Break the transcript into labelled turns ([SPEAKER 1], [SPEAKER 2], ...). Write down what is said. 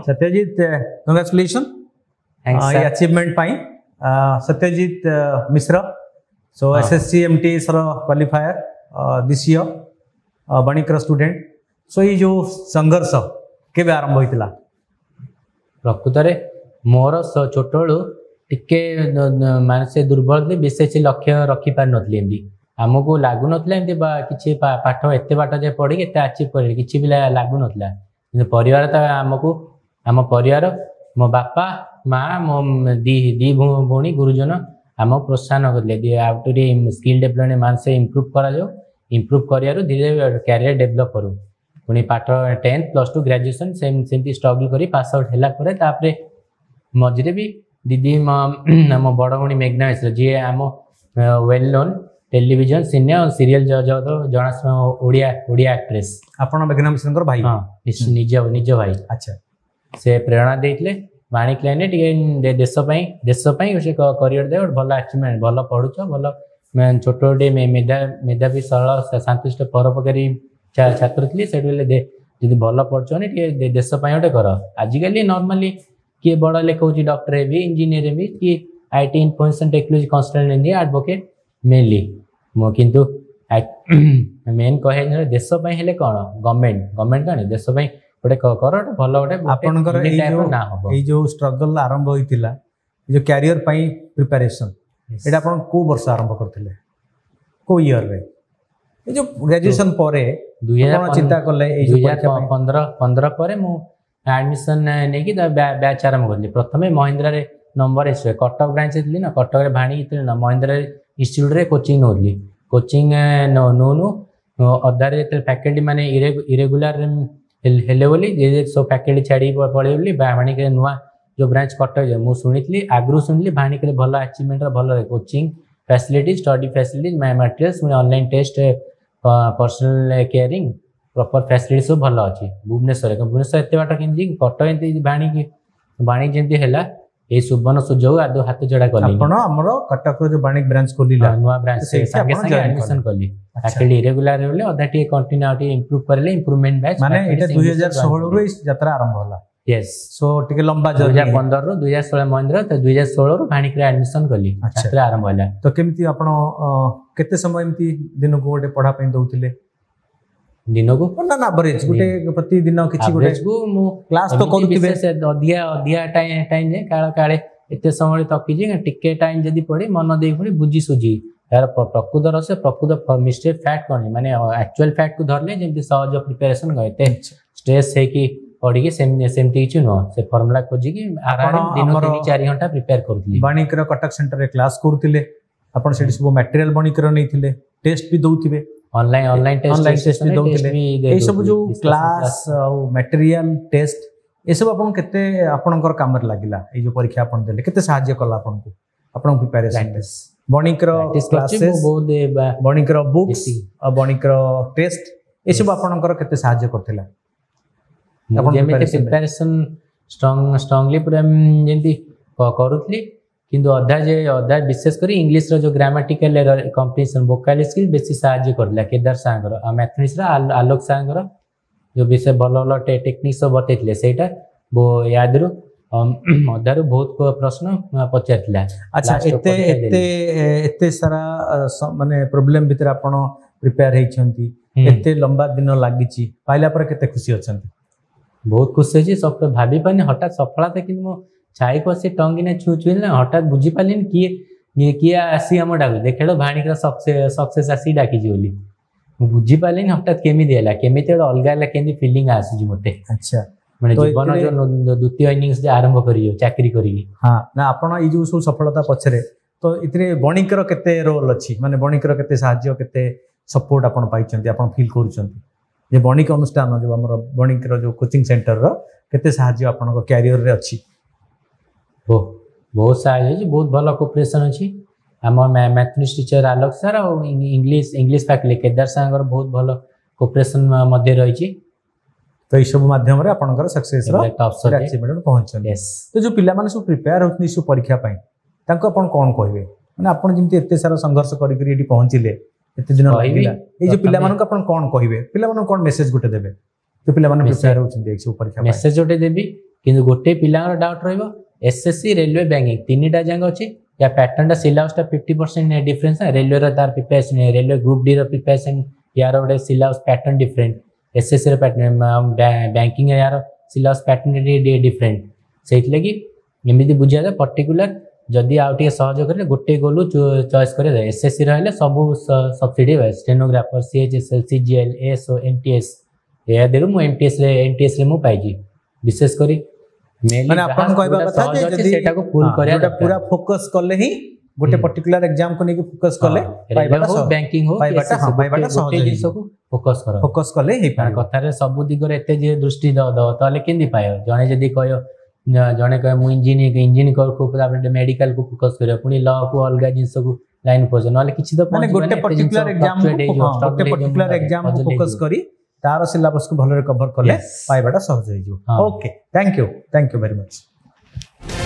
[SPEAKER 1] Satyajit congratulation achievement पाई सत्यजीत मिश्र सो SSC MT सर qualifier this year Banikar student सो ये जो संघर्ष केबे आरंभ होइतिला
[SPEAKER 2] प्रकृत रे मोर छोट बेलू टिके मान से दुर्बल थी विशेष लक्ष्य रखी पार नथली एमती आमको लागू नथला एमती किछि पाठ एते बाट जे पढ़ी एते अचीव कर किछि भी लागू नथला किंतु परिवार तो आमको आम परिवार मो बापा माँ मो दी भौणी गुरुजन आम प्रोत्साहन करले आउट स्किल डेवलपमेंट मान से इम्प्रूव करा जाओ इम्प्रूव करियारो धीरे कैरियर डेवलप करू पुणी पाठ 10th +2 ग्रेजुएशन सेमती स्ट्रगल करी पास आउट हैला परे तापरे मझे भी दीदी आम बड़ भौणी मेघना मिश्र जी आम well known television cine serial जगत जनाशुना ओडिया एक्ट्रेस
[SPEAKER 1] आपण मेघना मिश्र भाई
[SPEAKER 2] हाँ निज भाई
[SPEAKER 1] अच्छा से
[SPEAKER 2] प्रेरणा देते वाणिक लाइन टे देश से करियर दे भल अचीवमेंट भल पढ़ुच भल छोट गोटे मेधावी सरल शांतिष्ट परोपकारी छात्र थी से जी भल पढ़ुन देश गोटे कर आजिकल नॉर्मली किए बड़ लेख डॉक्टर भी इंजीनियर भी कि IT information technology consultant India advocate mainly मो किंतु मेन कहे देश हेले कौन गवर्नमेंट कौन देश गोटे कर भल गोटे
[SPEAKER 1] आपनकर जो स्ट्रगल आरंभ होइतिला जो कैरियर पई प्रिपरेशन एटा आपण को वर्ष आरंभ करथिले को ईयर रे ए जो ग्रेजुएशन परे 2015 चिंता करले ए
[SPEAKER 2] 2015 परे मु एडमिशन नै कि बैच आरंभ करली प्रथमे महिंद्रा रे नंबर एस कटक ब्रांच थी ना कटक रे भाणी थी ना महिंद्रा इंस्टीट्यूट रे कोचिंग नोली कोचिंग नो अधारे फैकल्टी माने इरेगुलर हेले बोली सब फैकल्टी छाड़ी पड़े बोली भाणिक नुआ जो ब्रांच कटक मुझे शुणी आगु शुणी भाणिक भल अचीवमेंट भल coaching facility study facility materials online test personal caring proper facility सब भल अच्छी भुवनेश्वर एत बाट कि कटक एमती बाणी जमी है ये सुवर्ण सुजोग आदो हाथ जोड़ा कली
[SPEAKER 1] हमर कटक जो बाणिक ब्रांच खोलिला
[SPEAKER 2] नुआ ब्रांच संगे संगे एडमिशन कली फैकल्टी इरेगुलर होले अधा टी कंटिन्यूटी इंप्रूव करले इंप्रूवमेंट बैच
[SPEAKER 1] माने एटा 2016 रो इस यात्रा आरंभ होला
[SPEAKER 2] यस
[SPEAKER 1] सो टिके लंबा
[SPEAKER 2] 2015 रो 2016 महिंद्रा तो 2016 रो भाणिक रे एडमिशन कली यात्रा आरंभ होला
[SPEAKER 1] तो केमिति आपण केते समय एमती दिन को गोटे पढ़ा पई दउथिले
[SPEAKER 2] दिन को
[SPEAKER 1] ना एवरेज गोटे प्रति दिन किछि गोटे
[SPEAKER 2] को मु
[SPEAKER 1] क्लास तो करूथिबे
[SPEAKER 2] अधिया टाइम जे काळे एते समय तकी जे टिके टाइम जदी पड़ी मन देई पड़ी बुझी सुझी यार प्रकृत रस प्रकृत मिस्टेक फैक्ट कौन माने एक्चुअल फैक्ट को धरले जेमती सहज प्रिपरेशन करते स्ट्रेस है कि पढ़ी के सेमती किछु न से फार्मूला खोजी कि आराम दिन 3-4 घंटा प्रिपेयर करथली
[SPEAKER 1] बाणिकर कटक सेंटर रे क्लास करथिले आपण सेठी सब मटेरियल बाणिकर नैथिले टेस्ट भी दउथिबे
[SPEAKER 2] ऑनलाइन टेस्ट भी दउथिले
[SPEAKER 1] ए सब जो क्लास और मटेरियल टेस्ट ए सब आपण केते आपणकर काम रे लागिला ए जो परीक्षा आपण देले केते सहाय्य कला आपनको आपण preparation Banikar classes Banikar books और बणिकर टेस्ट ए सब आपणकर केते सहाय्य करथिला
[SPEAKER 2] आपण जेमेते प्रिपरेशन स्ट्रांगली पूरा जेंती करूथली किंतु अधा विशेष कर इंग्लिश रो जो ग्रामेटिकल कॉम्प्रिहेंशन वोकल स्किल बेसी सहाय्य करला केदार सांगर मैथमेटिक्स रो आलोक सांगर जो विषय भल भल टेक्निक सब बतैथिले सेटा वो याद रो अधारू बहुत प्रश्न पचारथिला
[SPEAKER 1] अच्छा एते सारा माने प्रॉब्लम भीतर आपण प्रिपेयर हेछंती एते लंबा दिन लागिची पाइला पर केते खुशी अछंती
[SPEAKER 2] बहुत खुशी अछि सब भाबी पानी हठात सफलता कि मो छाई को से टंगिने छुछुल ना हठात बुझी पालिन किए आसी हम डाक देखेलो भाणिक सक्सेस आसी डाकी बोली बुझी पालिन हठात केमी देला केमी अलग अलग केमी फीलिंग आसी मते
[SPEAKER 1] अच्छा
[SPEAKER 2] माने जीवन जो द्वितीय इनिंग्स जे आरंभ करियो चाकरी करियो
[SPEAKER 1] हां ना आपण ई जो सफलता पछरे तो इतने बणिकर केते रोल अछि माने बणिकर केते सहाय्य केते सपोर्ट आपण पाइचंती आपण फील करूचंती जे बणिक अनुष्ठान जो हमर बणिकर जो कोचिंग सेंटर रो केते सहाय्य आपण कैरियर रे अछि
[SPEAKER 2] बहुत सहाय्य बहुत भल कोऑपरेशन अछि हम मैथमेटिक्स टीचर आलोक सर और इंग्लिश फैकल्टी केदार सांगर बहुत भल कोऑपरेशन मध्य रही
[SPEAKER 1] तो ये सब माध्यम रे आपनकर सक्सेस रो अचीवमेंट पहुंचन यस तो जो पिला माने सब प्रिपेयर होतनी सब परीक्षा पई तांको अपन कोन कहबे माने अपन जिंती एते सारा संघर्ष करी करी एटी पहुंचिले एते दिन लागिला ए जो पिला मानक अपन कोन कहबे पिला मानक कोन मेसेज गुटे देबे जो पिला माने प्रिपेयर होछन देख सब परीक्षा
[SPEAKER 2] मेसेज जोटे देबी किंतु गोटे पिलांर डाउट रहिबो एसएससी रेलवे बैंकिंग तीनटा जांग अछि या पैटर्न सिलेबस 50% डिफरेंस है रेलवे रो तार प्रिपरेशन रेलवे ग्रुप डी रो प्रिपरेशन यार गोटे सिलेबस पैटर्न डिफरेंट एसएससी रो पैटर्न बैंकिंग यार सिलेबस पैटर्न डिफरेंट सेट लगी एमती बुझा पर्टिकुलर जदि आउ टे सहयोग करे गोटे गोलू चॉइस करे एसएससी रहले सब सब्सिडी stenographer CHSL CGL SO MTS या देरु मु एमटीएस रे मु पाइजी विशेष करी
[SPEAKER 1] माने आपण कहबा कथा जे जदि
[SPEAKER 2] सेटा को फुल करे
[SPEAKER 1] पूरा फोकस करले ही गोटे पर्टिकुलर एग्जाम को नेकी फोकस करले
[SPEAKER 2] पाइबाटा हो बैंकिंग हो
[SPEAKER 1] पाइबाटा सहज
[SPEAKER 2] जिंस को
[SPEAKER 1] फोकस करले ही
[SPEAKER 2] कथा रे सब दिग रे एते जे दृष्टि द ताले केंदी पायो जणे जदि कयो जणे कह मु इंजीनियरिंग को मेडिकल को फोकस करे पुनी लॉ को अलगा जिंस को लाइन पोज नले किछि तो
[SPEAKER 1] माने गोटे पर्टिकुलर एग्जाम को फोकस करी तार सिलेबस को भलो रे कवर करले पाइबाटा सहज हो जो okay thank you very much.